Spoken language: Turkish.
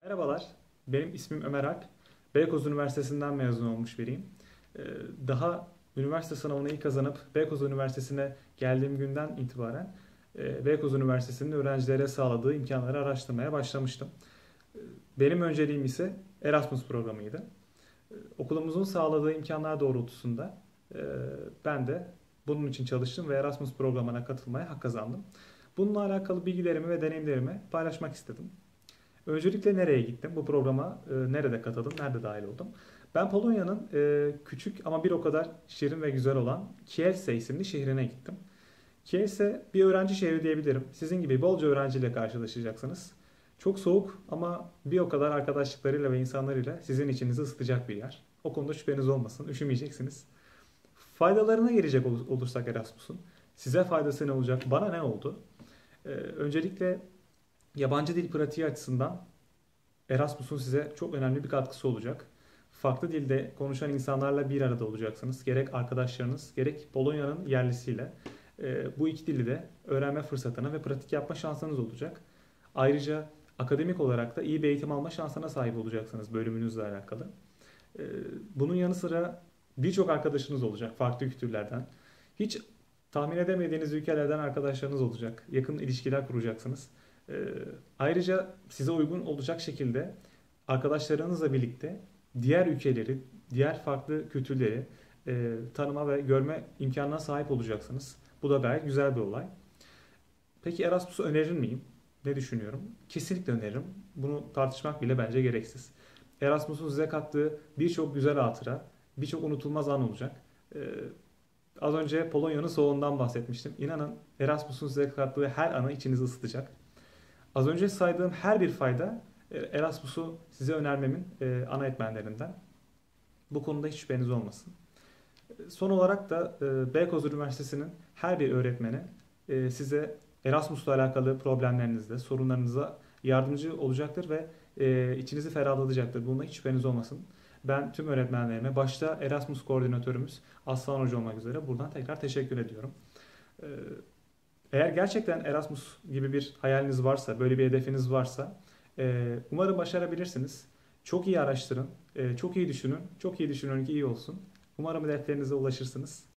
Merhabalar, benim ismim Ömer Alp. Beykoz Üniversitesi'nden mezun olmuş biriyim. Ee, Daha üniversite sınavını ilk kazanıp Beykoz Üniversitesi'ne geldiğim günden itibaren Beykoz Üniversitesi'nin öğrencilere sağladığı imkanları araştırmaya başlamıştım. Ee, Benim önceliğim ise Erasmus programıydı. Okulumuzun sağladığı imkanlar doğrultusunda e, ben de bunun için çalıştım ve Erasmus programına katılmaya hak kazandım. Bununla alakalı bilgilerimi ve deneyimlerimi paylaşmak istedim. Öncelikle nereye gittim? Bu programa nerede katıldım? Nerede dahil oldum? Ben Polonya'nın küçük ama bir o kadar şirin ve güzel olan Kielce isimli şehrine gittim. Kielce bir öğrenci şehri diyebilirim. Sizin gibi bolca öğrenciyle karşılaşacaksınız. Çok soğuk ama bir o kadar arkadaşlıklarıyla ve insanlarıyla sizin içinizi ısıtacak bir yer. O konuda şüpheniz olmasın, üşümeyeceksiniz. Faydalarına gelecek olursak Erasmus'un, size faydası ne olacak, bana ne oldu? Öncelikle yabancı dil pratiği açısından Erasmus'un size çok önemli bir katkısı olacak. Farklı dilde konuşan insanlarla bir arada olacaksınız. Gerek arkadaşlarınız, gerek Polonya'nın yerlisiyle bu iki dili de öğrenme fırsatına ve pratik yapma şansınız olacak. Ayrıca akademik olarak da iyi bir eğitim alma şansına sahip olacaksınız bölümünüzle alakalı. E, Bunun yanı sıra birçok arkadaşınız olacak farklı kültürlerden. Hiç tahmin edemediğiniz ülkelerden arkadaşlarınız olacak. Yakın ilişkiler kuracaksınız. E, Ayrıca size uygun olacak şekilde arkadaşlarınızla birlikte diğer ülkeleri, diğer farklı kültürleri tanıma ve görme imkanına sahip olacaksınız. Bu da gayet güzel bir olay. Peki Erasmus'u önerir miyim? Ne düşünüyorum? Kesinlikle öneririm. Bunu tartışmak bile bence gereksiz. Erasmus'un size kattığı birçok güzel hatıra, birçok unutulmaz an olacak. Ee, Az önce Polonya'nın soğuğundan bahsetmiştim. İnanın Erasmus'un size kattığı her anı içinizi ısıtacak. Az önce saydığım her bir fayda Erasmus'u size önermemin ana etmenlerinden. Bu konuda hiç şüpheniz olmasın. Son olarak da Beykoz Üniversitesi'nin her bir öğretmeni size Erasmus'la alakalı problemlerinizde, sorunlarınıza yardımcı olacaktır ve içinizi ferahlatacaktır. Bunda hiç şüpheniz olmasın. Ben tüm öğretmenlerime, başta Erasmus koordinatörümüz Aslan Hoca olmak üzere buradan tekrar teşekkür ediyorum. E, Eğer gerçekten Erasmus gibi bir hayaliniz varsa, böyle bir hedefiniz varsa, umarım başarabilirsiniz. Çok iyi araştırın, çok iyi düşünün, çok iyi düşünün ki iyi olsun. Umarım hedeflerinize ulaşırsınız.